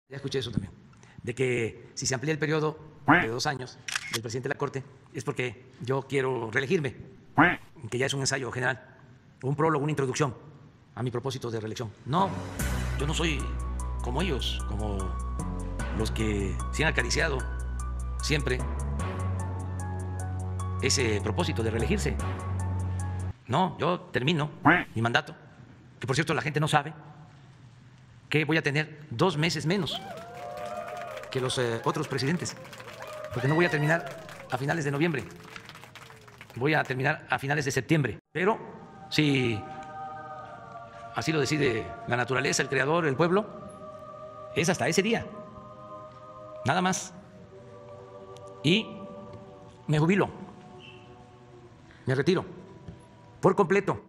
Ya escuché eso también, de que si se amplía el periodo de 2 años del presidente de la Corte es porque yo quiero reelegirme, que ya es un ensayo general, un prólogo, una introducción a mi propósito de reelección. No, yo no soy como ellos, como los que se han acariciado siempre ese propósito de reelegirse. No, yo termino mi mandato, que por cierto la gente no sabe que voy a tener 2 meses menos que los otros presidentes, porque no voy a terminar a finales de noviembre, voy a terminar a finales de septiembre. Pero si así lo decide la naturaleza, el creador, el pueblo, es hasta ese día, nada más. Y me jubilo, me retiro por completo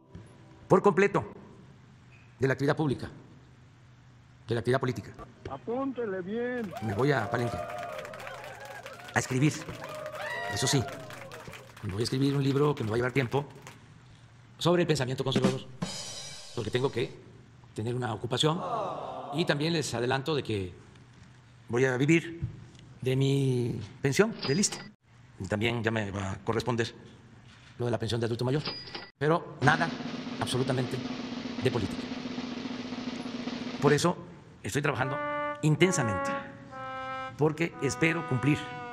de la actividad pública, de la actividad política. Apúntele bien. Me voy a Palenque a escribir, eso sí, me voy a escribir un libro que me va a llevar tiempo sobre el pensamiento conservador, porque tengo que tener una ocupación, y también les adelanto de que voy a vivir de mi pensión de lista, y también ya me va a corresponder lo de la pensión de adulto mayor, pero nada absolutamente de política. Por eso estoy trabajando intensamente, porque espero cumplir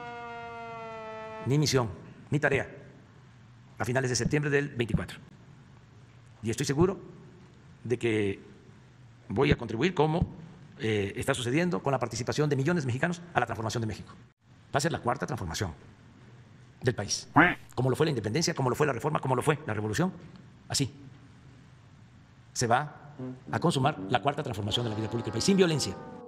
mi misión, mi tarea, a finales de septiembre del 24. Y estoy seguro de que voy a contribuir, como está sucediendo, con la participación de millones de mexicanos a la transformación de México. Va a ser la 4ª transformación del país, como lo fue la independencia, como lo fue la reforma, como lo fue la revolución. Así se va a consumar la 4ª transformación de la vida pública del país, sin violencia.